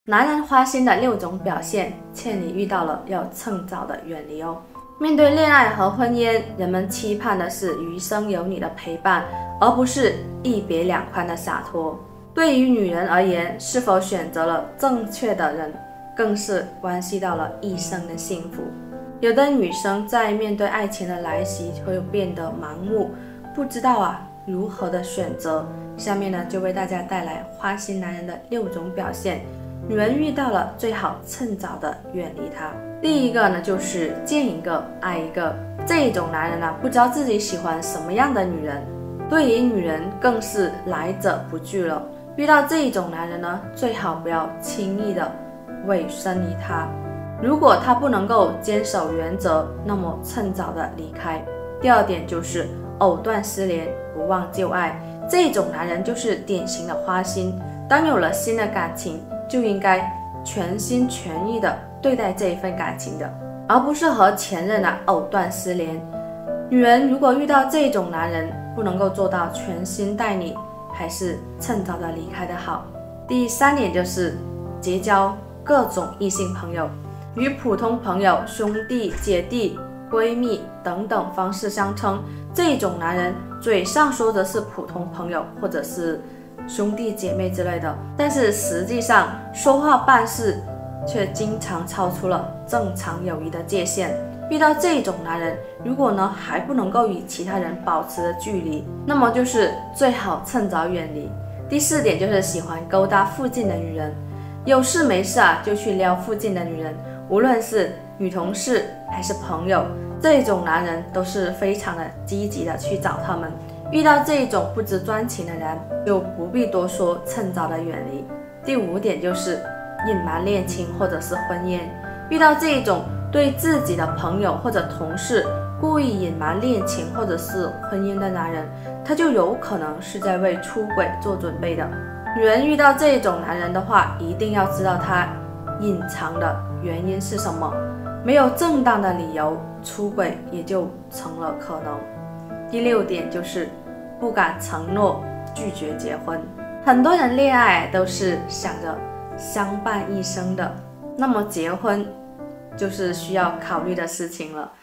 男人花心的6种表现，劝你遇到了要趁早的远离哦。面对恋爱和婚姻，人们期盼的是余生有你的陪伴，而不是一别两宽的洒脱。对于女人而言，是否选择了正确的人，更是关系到了一生的幸福。有的女生在面对爱情的来袭，会变得盲目，不知道如何的选择。下面呢，就为大家带来花心男人的6种表现。女人遇到了，最好趁早的远离他。第一个呢，就是见一个爱一个。这一种男人不知道自己喜欢什么样的女人，对于女人更是来者不拒了。遇到这一种男人呢，最好不要轻易的委身于他。如果他不能够坚守原则，那么趁早的离开。第二点就是藕断丝连，不忘旧爱。这种男人就是典型的花心，当有了新的感情，就应该全心全意的对待这一份感情的，而不是和前任藕断丝连。女人如果遇到这种男人，不能够做到全心待你，还是趁早的离开的好。第3点就是结交各种异性朋友，与普通朋友、兄弟姐弟、闺蜜等等方式相称。这种男人嘴上说的是普通朋友或者是兄弟姐妹之类的，但是实际上说话办事却经常超出了正常友谊的界限。遇到这种男人，如果还不能够与其他人保持距离，那么就是最好趁早远离。第4点就是喜欢勾搭附近的女人，有事没事就去撩附近的女人，无论是女同事还是朋友，这种男人都是非常的积极的去找他们。遇到这种不知专情的人，就不必多说，趁早的远离。第5点就是隐瞒恋情或者是婚姻。遇到这种对自己的朋友或者同事故意隐瞒恋情或者是婚姻的男人，他就有可能是在为出轨做准备的。女人遇到这种男人的话，一定要知道他隐藏的原因是什么，没有正当的理由，出轨也就成了可能。第6点就是不敢承诺，拒绝结婚。很多人恋爱都是想着相伴一生的，那么结婚就是需要考虑的事情了。